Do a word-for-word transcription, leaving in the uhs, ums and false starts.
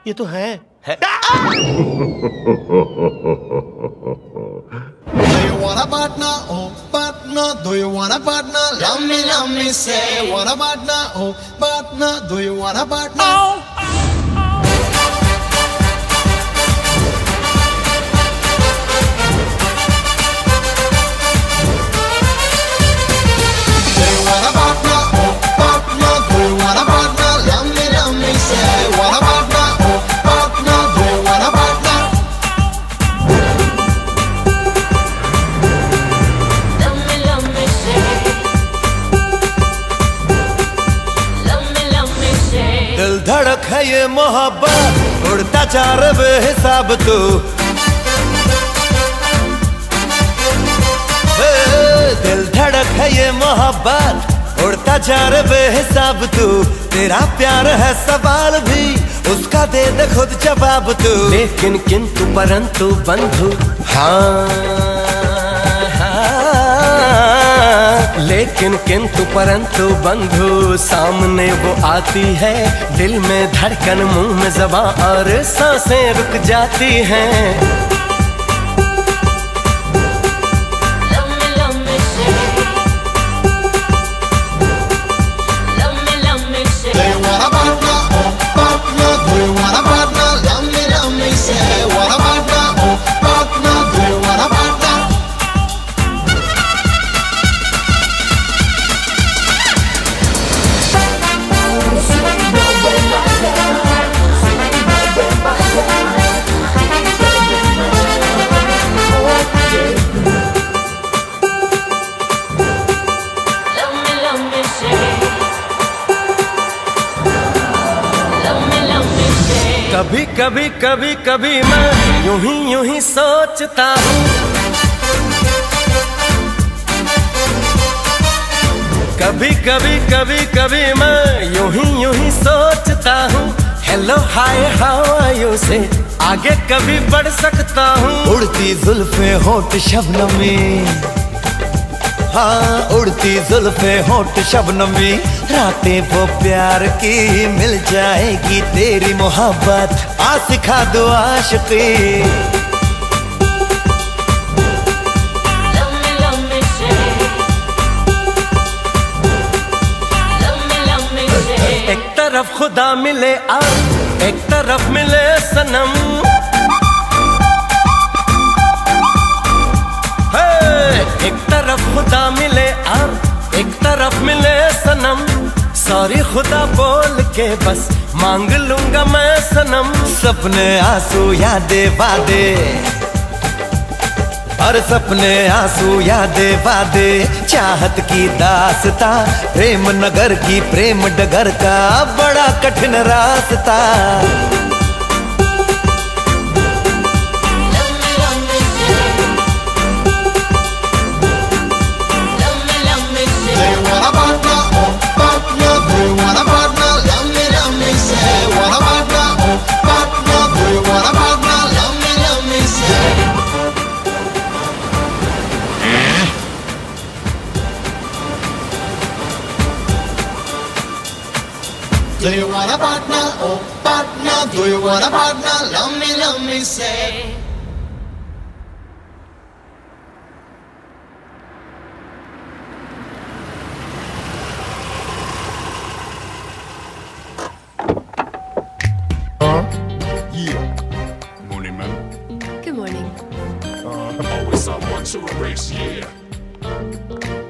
ये तो है, है। Do you want a partner? Oh, partner. Do you want a partner? Love me, love me, say. Want a partner? Oh, partner. Do you want a partner? Oh. दिल धड़क है ये मोहब्बत उड़ता चार बेहिसाब तू, दिल धड़क है ये मोहब्बत उड़ता चार बेहिसाब तू। तेरा प्यार है सवाल भी उसका दे दे खुद जवाब तू। लेकिन किंतु परंतु बंधु, हाँ, हाँ, लेकिन किंतु परंतु बंधु सामने वो आती है, दिल में धड़कन मुंह में ज़बां और सांसें रुक जाती हैं। कभी कभी कभी कभी मैं यूं ही यूं ही सोचता हूँ, कभी कभी कभी कभी मैं यूं ही यूं ही सोचता हूँ। Hello hi how are you से आगे कभी बढ़ सकता हूँ। उड़ती जुल्फे होठ शबनमी, हाँ, उड़ती जुल्फे होठ शबनमी, रातें वो प्यार की मिल जाएगी तेरी मोहब्बत आ सिखा दो आशिकी। एक तरफ खुदा मिले आ, एक तरफ मिले सनम, एक तरफ खुदा मिले और एक तरफ मिले सनम। सॉरी खुदा बोल के बस मांग लूंगा मैं सनम। सपने आंसू यादें वादे, और सपने आंसू यादें वादे, चाहत की दास्तां, प्रेम नगर की प्रेम डगर का बड़ा कठिन रास्ता। Do you want a partner? Oh, partner. Do you want a partner? Love me, love me, say. Yeah. Morning, man. Good morning. Uh, always someone to erase, yeah.